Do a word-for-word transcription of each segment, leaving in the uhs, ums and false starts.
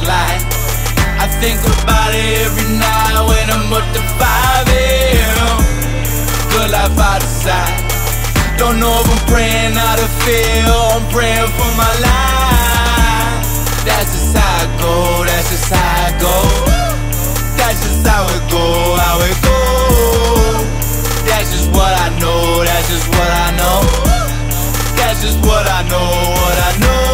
light. I think about it every night when I'm up to five A M Good life out of sight. Don't know if I'm praying out of fear or I'm praying for my life. That's just how it go, that's just how it go. That's just how it go, how it go. That's just what I know, that's just what I know. That's just what I know, what I know.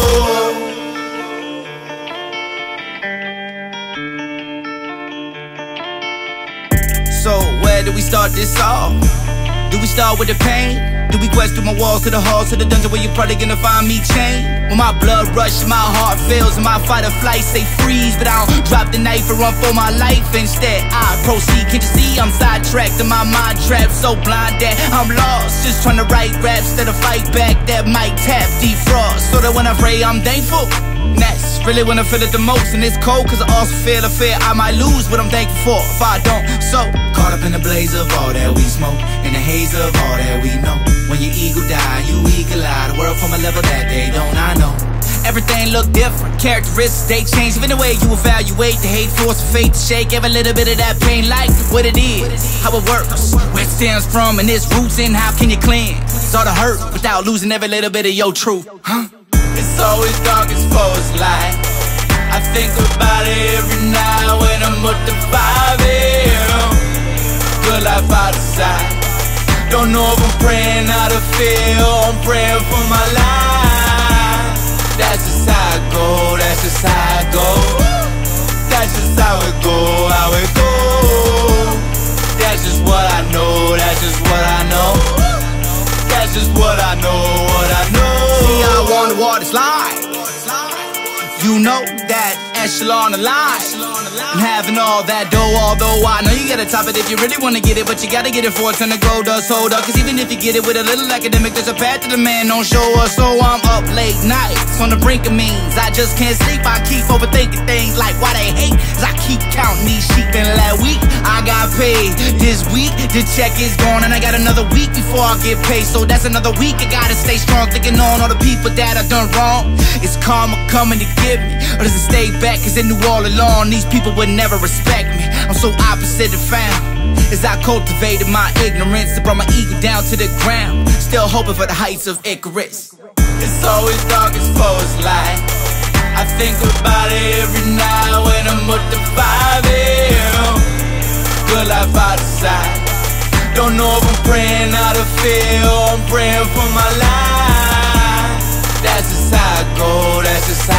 So where do we start this off? Do we start with the pain? Do we quest through my walls to the halls to the dungeon where you're probably gonna find me chained? When my blood rush, my heart fails, and my fight or flight say freeze, but I don't drop the knife and run for my life. Instead, I proceed. Can't you see I'm sidetracked and my mind trapped, so blind that I'm lost, just trying to write raps instead of fight back that might tap defrost. So that when I pray, I'm thankful. That's really when I feel it the most, and it's cold cause I also feel a fear I might lose what I'm thankful for if I don't. So caught up in the blaze of all that we smoke, in the haze of all that we know. When your ego die, you eagle eye the world from a level that they don't. I know everything look different, characteristics they change. Even the way you evaluate the hate, force of fate to shake every little bit of that pain, like what it is, how it works, where it stems from, and its roots, and how can you cleanse all the hurt without losing every little bit of your truth, huh? It's always darkest for its light. I think about it every night when I'm up to five A M Good life out of sight. Don't know if I'm praying out of fear or I'm praying for my life. That's just how it go, that's just how it go. That's just how it go, how it go. That's just what I know, that's just what I know. That's just what I know, what I know. See, I wonder what it's like. You know that echelon of life, and having all that dough, although I know you gotta top it if you really wanna get it, but you gotta get it for it's gonna grow, does hold up. Cause even if you get it with a little academic, there's a path to the man, don't show us. So I'm up late nights on the brink of means. I just can't sleep, I keep overthinking things like why they hate. Cause I keep counting these sheep, and last week I got paid. This week the check is gone, and I got another week before I get paid. So that's another week I gotta stay strong, thinking on all the people that I done wrong. Is karma coming to get me, or does it stay back cause they knew all along these people would never respect me? I'm so opposite and found as I cultivated my ignorance and brought my ego down to the ground, still hoping for the heights of Icarus. It's always darkest for its light. I think about it every night when I'm up to five A M Good life out of sight. Don't know if I'm praying out of fear or I'm praying for my life. That's just how it go, that's just how